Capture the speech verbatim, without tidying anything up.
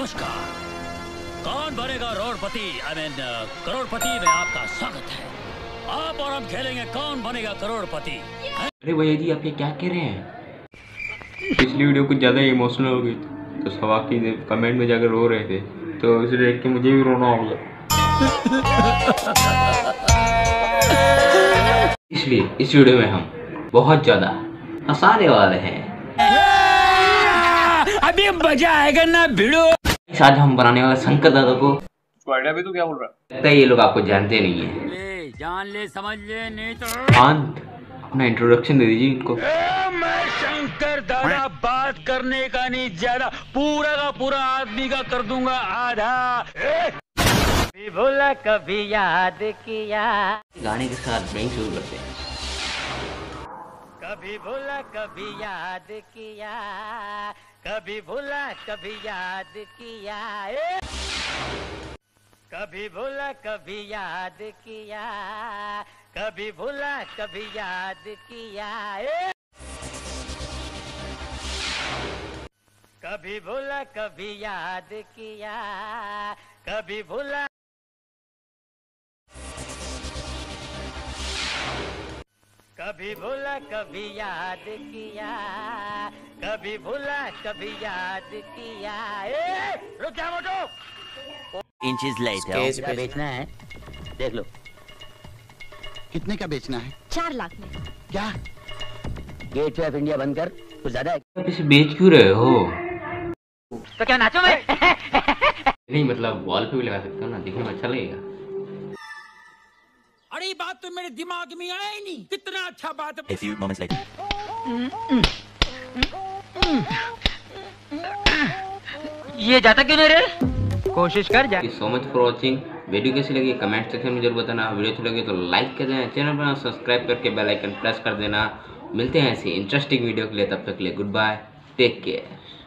नमस्कार। कौन बनेगा करोड़पति आई मीन करोड़पति में आपका स्वागत है। आप और हम खेलेंगे कौन बनेगा करोड़पति। अरे भैया जी आप ये क्या कह रहे हैं? पिछली वीडियो कुछ ज़्यादा इमोशनल हो गई तो सवाकी ने कमेंट में जाकर रो रहे थे, तो इसे देख के मुझे भी रोना आ गया। इसलिए इस वीडियो में हम बहुत ज़्यादा हंसाने वाले हैं। अभी मजा आएगा ना भिड़ो। आज हम बनाने वाले शंकर दादा को आइडिया भी तो क्या बोल रहा है? लगता है ये लोग आपको जानते नहीं है। ले जान ले समझ ले नहीं तो शांत अपना इंट्रोडक्शन दे दीजिए इनको। मैं शंकर दादा बात करने का नहीं ज्यादा पूरा का पूरा आदमी का कर दूंगा आधा। कभी भूला कभी याद किया। गाने के साथ ड्राइंग शुरू करते हैं। कभी भूला कभी याद किया, कभी भूला कभी याद किया, कभी भूला कभी याद किया, कभी भूला कभी याद किया, कभी भूला कभी याद किया, कभी भूला कभी भूला कभी याद किया, कभी भूला कभी याद किया। रुक जा मोटो। इंचेस लेटर क्या बेचना है देख लो। कितने का बेचना है? चार लाख में। क्या? गेट ऑफ इंडिया बंद कर, कुछ ज्यादा है। आप इसे बेच क्यों रहे हो? तो क्या नाचो मैं? नहीं मतलब वॉल पे भी लगा सकते हो ना, दिखने में अच्छा लगेगा। अरे ये बात तो मेरे दिमाग में आया ही नहीं। कितना अच्छा बात है। A few moments later. ये जाता क्यों नहीं रे? कोशिश कर जा। So much for watching. Video कैसी लगी कमेंट सेक्शन में जरूर बताना। वीडियो अच्छी लगी तो लाइक कर देना, चैनल पर सब्सक्राइब करके बेल आइकन प्रेस कर देना। मिलते हैं ऐसी इंटरेस्टिंग वीडियो के लिए, तब तक के लिए गुड बाय, टेक केयर।